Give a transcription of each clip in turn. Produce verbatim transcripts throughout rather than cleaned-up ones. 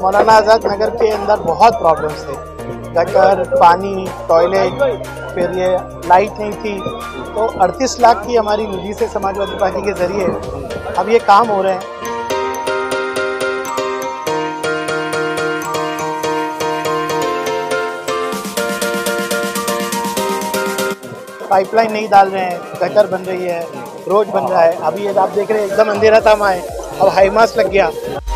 मौलाना आज़ाद नगर के अंदर बहुत प्रॉब्लम्स थे, गटर, पानी, टॉयलेट, फिर ये लाइट नहीं थी। तो अड़तीस लाख की हमारी निधि से समाजवादी पार्टी के जरिए अब ये काम हो रहे हैं। पाइपलाइन नहीं डाल रहे हैं, गटर बन रही है, रोड बन रहा है। अभी ये आप देख रहे हैं एकदम अंधेरा था वहाँ, अब हाईमास लग गया।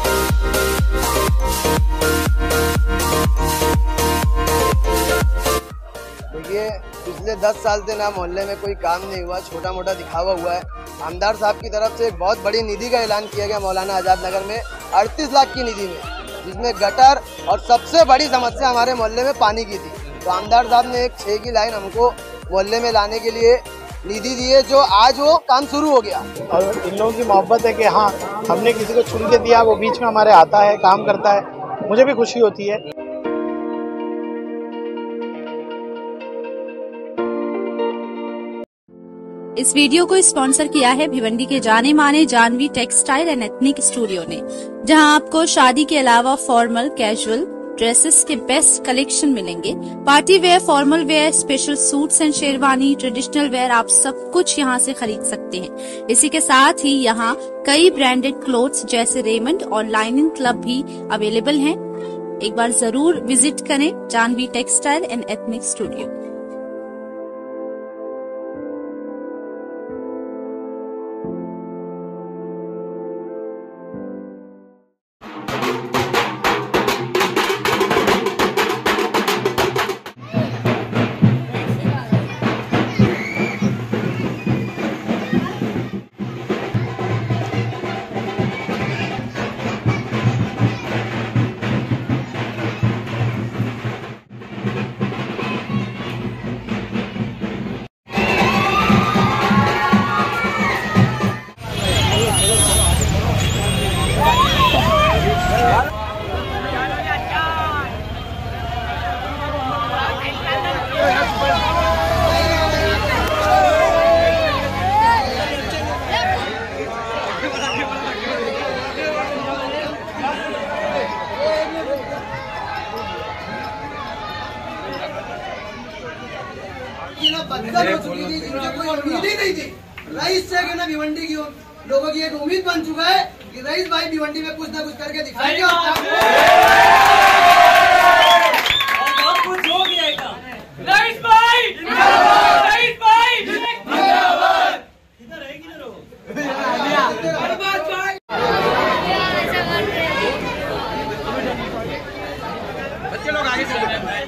ये पिछले दस साल से ना मोहल्ले में कोई काम नहीं हुआ, छोटा मोटा दिखावा हुआ है। आमदार साहब की तरफ से एक बहुत बड़ी निधि का ऐलान किया गया मौलाना आज़ाद नगर में अड़तीस लाख की निधि में, जिसमें गटर और सबसे बड़ी समस्या हमारे मोहल्ले में पानी की थी। तो आमदार साहब ने एक छः की लाइन हमको मोहल्ले में लाने के लिए निधि दी है, जो आज वो काम शुरू हो गया। और इन लोगों की मोहब्बत है कि हाँ, हमने किसी को चुन के दिया, वो बीच में हमारे आता है, काम करता है, मुझे भी खुशी होती है। इस वीडियो को स्पॉन्सर किया है भिवंडी के जाने माने Janvi textile and ethnic studio ने, जहां आपको शादी के अलावा फॉर्मल, कैजुअल ड्रेसेस के बेस्ट कलेक्शन मिलेंगे। Party wear, formal wear, special suits and sherwani, traditional wear, आप सब कुछ यहां से खरीद सकते हैं। इसी के साथ ही यहां कई ब्रांडेड क्लोथ्स जैसे रेमंड और लाइनिंग क्लब भी अवेलेबल हैं। एक बार जरूर विजिट करें Janvi textile and ethnic studio. बदतर हो चुकी थी, जिनसे कोई उम्मीद ही नहीं थी। रईस से ना भिवंडी की लोगों की एक उम्मीद बन चुका है कि रईस भाई भिवंडी में कुछ ना कुछ करके दिखाएंगे और बहुत कुछ हो गया। रईस भाई, रईस भाई, किधर है, किधर हो? बच्चे लोग आगे चले जाए।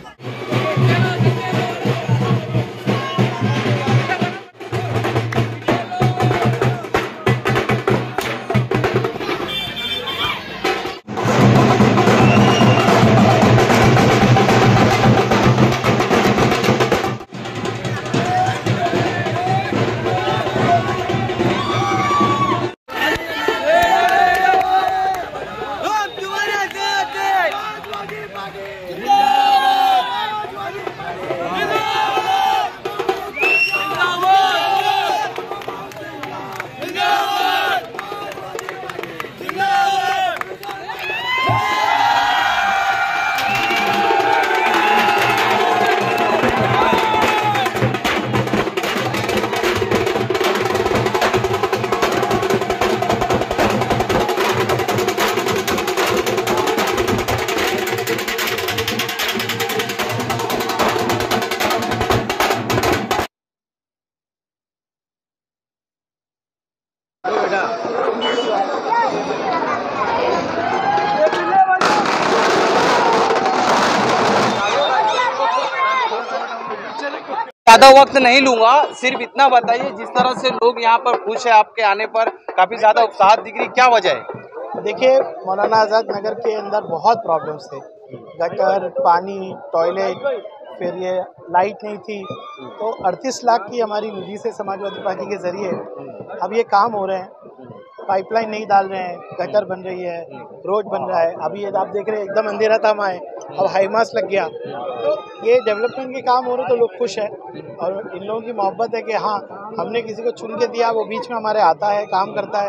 ज्यादा वक्त नहीं लूंगा, सिर्फ इतना बताइए, जिस तरह से लोग यहाँ पर खुश है आपके आने पर, काफी ज्यादा उत्साह दिख रही, क्या वजह है? देखिए, मौलाना आज़ाद नगर के अंदर बहुत प्रॉब्लम्स थे, गटर, पानी, टॉयलेट, फिर ये लाइट नहीं थी। तो अड़तीस लाख की हमारी निधि से समाजवादी पार्टी के जरिए अब ये काम हो रहे हैं। पाइपलाइन नहीं डाल रहे हैं, गटर बन रही है, रोड बन रहा है। अभी ये आप देख रहे हैं एकदम अंधेरा था वहाँ, अब हाईमास लग गया। तो ये डेवलपमेंट के काम हो रहे तो लोग खुश है, और इन लोगों की मोहब्बत है कि हाँ, हमने किसी को चुन के दिया, वो बीच में हमारे आता है, काम करता है,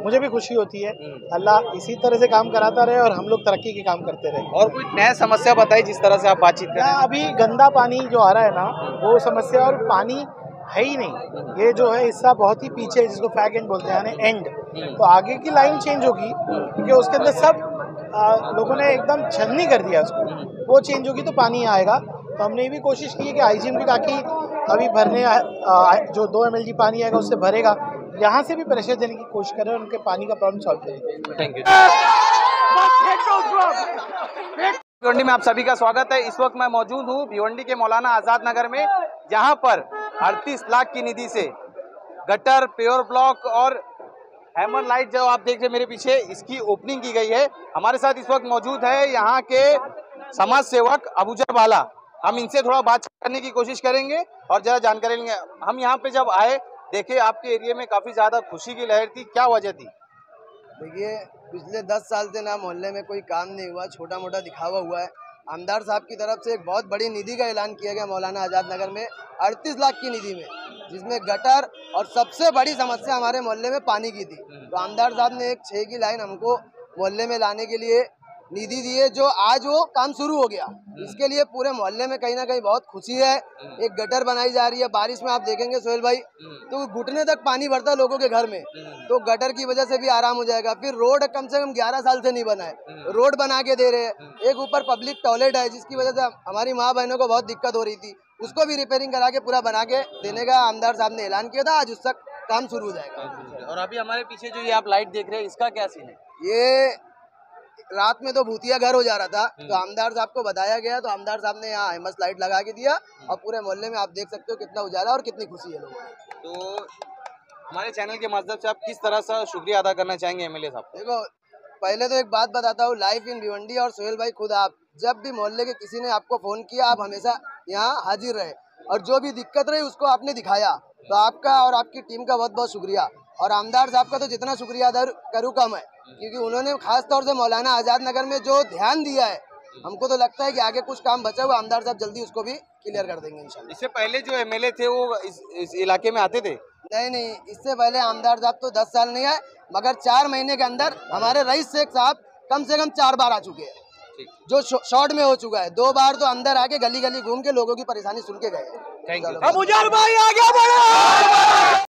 मुझे भी खुशी होती है। अल्लाह इसी तरह से काम कराता रहे और हम लोग तरक्की के काम करते रहे। और कोई नया समस्या बताइए जिस तरह से आप बातचीत कर रहे हैं। अभी गंदा पानी जो आ रहा है ना, वो समस्या, और पानी है ही नहीं। ये जो है हिस्सा बहुत ही पीछे है, जिसको फैग एंड बोलते हैं, यानी एंड। तो आगे की लाइन चेंज होगी, क्योंकि उसके अंदर सब आ, लोगों ने एकदम छन्नी कर दिया उसको। वो चेंज होगी तो पानी आएगा। तो हमने ये भी कोशिश की है कि आईजीएम की टाकी अभी भरने आ, आ, जो दो एम एल जी पानी आएगा उससे भरेगा, यहाँ से भी प्रेशर देने की कोशिश करें और उनके पानी का प्रॉब्लम सॉल्व करें। Thank you. भिवंडी में आप सभी का स्वागत है। इस वक्त मैं मौजूद हूँ भिवंडी के मौलाना आजाद नगर में, जहाँ पर अड़तीस लाख की निधि से गटर, पेवर ब्लॉक और हैमर लाइट जो आप देख रहे हैं मेरे पीछे, इसकी ओपनिंग की गई है। हमारे साथ इस वक्त मौजूद है यहाँ के समाज सेवक अबूजर वाला। हम इनसे थोड़ा बात करने की कोशिश करेंगे और जरा जानकारी लेंगे। हम यहाँ पे जब आए देखे आपके एरिया में काफी ज्यादा खुशी की लहर थी, क्या वजह थी? देखिए, पिछले दस साल से ना मोहल्ले में कोई काम नहीं हुआ, छोटा मोटा दिखावा हुआ है। आमदार साहब की तरफ से एक बहुत बड़ी निधि का ऐलान किया गया मौलाना आजाद नगर में, अड़तीस लाख की निधि में, जिसमें गटर और सबसे बड़ी समस्या हमारे मोहल्ले में पानी की थी। तो आमदार साहब ने एक छः की लाइन हमको मोहल्ले में लाने के लिए निधि दी है, जो आज वो काम शुरू हो गया। इसके लिए पूरे मोहल्ले में कहीं ना कहीं बहुत खुशी है। एक गटर बनाई जा रही है, बारिश में आप देखेंगे सोहेल भाई तो घुटने तक पानी भरता है लोगों के घर में, तो गटर की वजह से भी आराम हो जाएगा। फिर रोड कम से कम ग्यारह साल से नहीं बना है, रोड बना के दे रहे हैं। एक ऊपर पब्लिक टॉयलेट है, जिसकी वजह से हमारी माँ बहनों को बहुत दिक्कत हो रही थी, उसको भी रिपेयरिंग करा के पूरा बना के देने का आमदार साहब ने ऐलान किया था। आज उसका काम शुरू हो जाएगा। और अभी हमारे पीछे जो ये आप लाइट देख रहे हैं, इसका क्या सीन है? ये रात में तो भूतिया घर हो जा रहा था, तो आमदार साहब को बताया गया, तो आमदार साहब ने यहाँ हेमस लाइट लगा के दिया और पूरे मोहल्ले में आप देख सकते हो कितना उजाला और कितनी खुशी है लोगों को। तो हमारे चैनल के माध्यम से आप किस तरह से शुक्रिया अदा करना चाहेंगे एमएलए साहब? देखो, पहले तो एक बात बताता हूँ, लाइव इन भिवंडी और सोहेल भाई खुद आप जब भी मोहल्ले के किसी ने आपको फोन किया, आप हमेशा यहाँ हाजिर रहे और जो भी दिक्कत रही उसको आपने दिखाया। तो आपका और आपकी टीम का बहुत बहुत शुक्रिया। और आमदार साहब का तो जितना शुक्रिया अदा करूँ कम है, क्योंकि उन्होंने खास तौर से मौलाना आजाद नगर में जो ध्यान दिया है, हमको तो लगता है कि आगे कुछ काम बचा हुआ आमदार साहब जल्दी उसको भी क्लियर कर देंगे इंशाल्लाह। इससे पहले जो एमएलए थे वो इस, इस इलाके में आते थे? नहीं नहीं, इससे पहले आमदार साहब तो दस साल नहीं आए, मगर चार महीने के अंदर हमारे रईस शेख साहब कम से कम चार बार आ चुके हैं, जो शॉर्ट में हो चुका है। दो बार तो अंदर आके गली गली घूम के लोगों की परेशानी सुन के गए। Thank you.